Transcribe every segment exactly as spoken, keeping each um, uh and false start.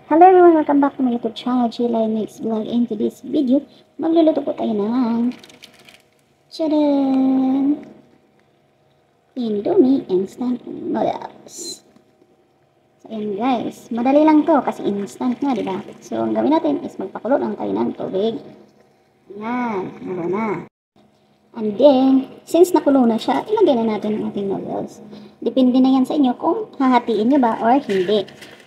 Hello everyone, welcome back to my YouTube channel, Chilay Mix Vlog. In today's video, magluluto po tayo ng Tchadan! Indomie Instant Noodles. So ayan guys, madali lang to kasi instant nga, diba? So ang gawin natin is magpakulo lang tayo ng tubig. Ayan, nakulo na. And then, since nakulo na siya, ilagay na natin ang ating noodles. Depende na yan sa inyo kung hahatiin nyo ba or hindi.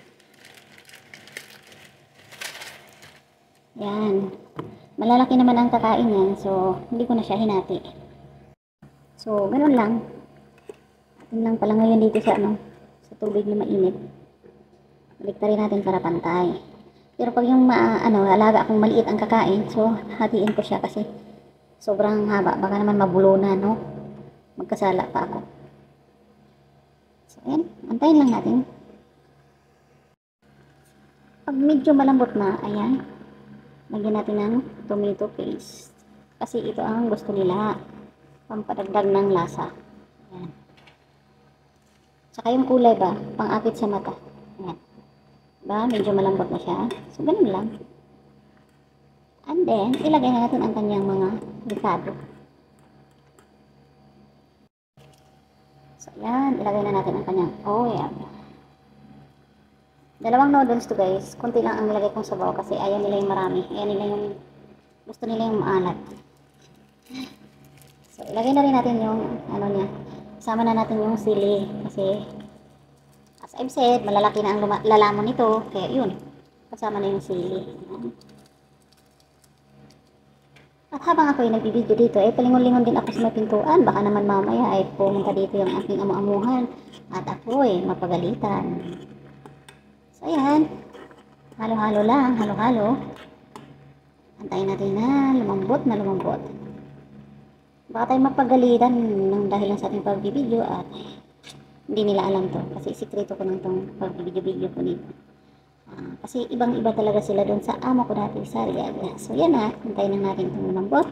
Yan. Malalaki naman ang kakain yan. So, hindi ko na siya hinati. So, ganoon lang. Atin lang pala ngayon dito sa, ano, sa tubig na mainit. Baliktarin natin para pantay. Pero pag yung ma, ano, alaga akong maliit ang kakain, so, hatiin ko siya kasi sobrang haba. Baka naman mabulunan, no? Magkasala pa ako. So, yan. Antayin lang natin. Pag medyo malambot na, ayan. Lagyan natin ng tomato paste. Kasi ito ang gusto nila. Pampadagdag ng lasa. Ayan. Saka yung kulay ba, pang-akit sa mata. Ayan. Ba, medyo malambot na siya. So, ganun lang. And then, ilagay na natin ang kanyang mga likado. So, ayan. Ilagay na natin ang kanyang oil. Dalawang noodles to guys. Kunti lang ang nilagay kong sabaw kasi ayaw nila yung marami. Ayaw nila yung, gusto nila yung maalat. So, ilagay na rin natin yung, ano niya. Isama na natin yung sili. Kasi, as I've said, malalaki na ang lalamon nito. Kaya yun, kasama na yung sili. At habang ako yung nagbibideo dito, eh, palingon-lingon din ako sa may pintuan. Baka naman mamaya ay pumunta dito yung aking amu-amuhan. At ako eh, mapagalitan. So, ayan. Halo-halo lang. Halo-halo. Antayin natin na lumambot na lumambot. Baka tayo mapagalitan ng dahil lang sa ating pagbibideo at hindi nila alam to. Kasi sikreto ko lang itong pagbibideo-video ko dito. Uh, kasi ibang-iba talaga sila doon sa amo ko dati sa Riyadh. So, yan na. Antayin na natin itong lumambot.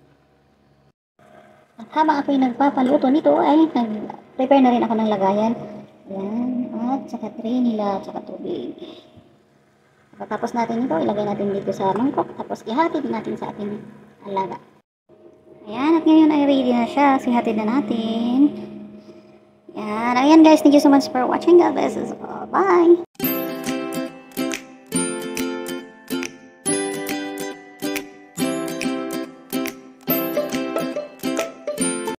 At habang ako yung nagpapaluto nito ay nag-prepare na rin ako ng lagayan. Ayan, at saka tray nila, at saka tubig. Pagkatapos natin ito, ilagay natin dito sa mangkok, tapos ihatid natin sa ating alaga. Ayan, at ngayon ay ready na siya, so ihatid na natin. Ayan, ayan guys, thank you so much for watching. God bless us all. Bye!